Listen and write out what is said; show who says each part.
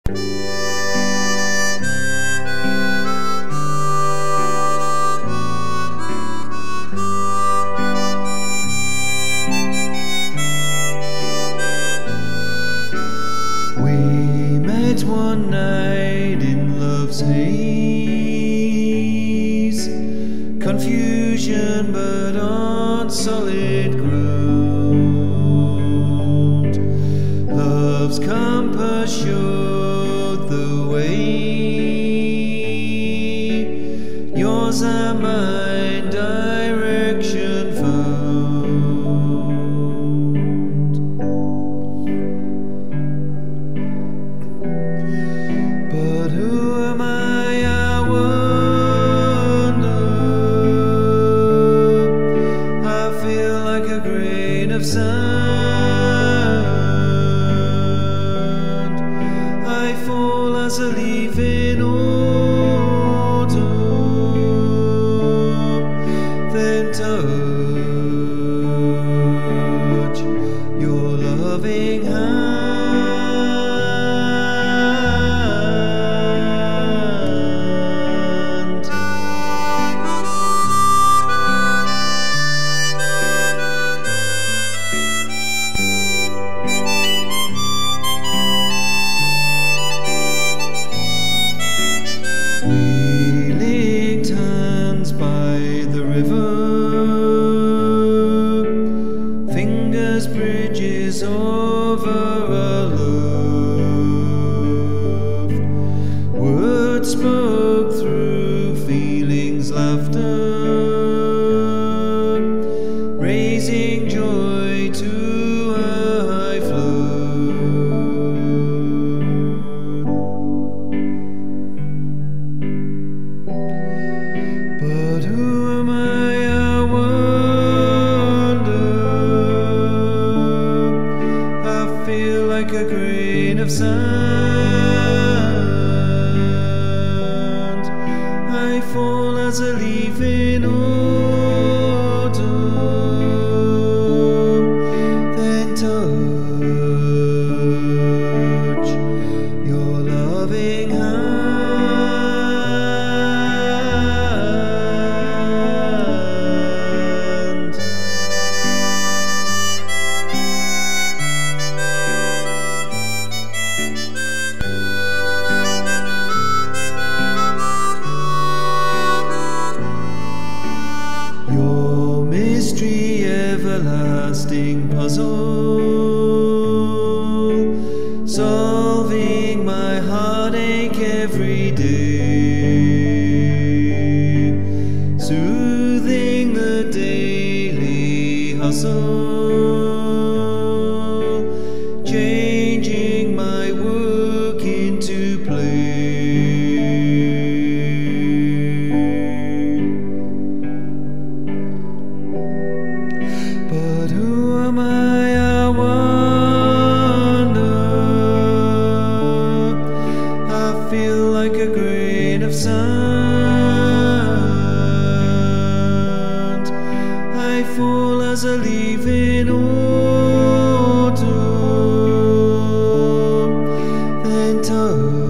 Speaker 1: We met one night in love's haze, confusion but on solid ground. Love's compass showed the way, yours and mine direction found. But who am I wonder? I feel like a grain of sand. I fall as a leaf in autumn, then touch your loving hand. We linked hands by the river, fingers bridges over our love. Words spoke through feelings, laughter, raising joy to a high flood. But who am I wonder? I feel like a grain of sand. I fall as a leaf in autumn, then touch your loving hand. Your mystery, everlasting puzzle, solving my heartache every day, soothing the daily hustle, changing my work into play. But who am I wonder? I feel like a grain of sand. I fall as a leaf in autumn, then touch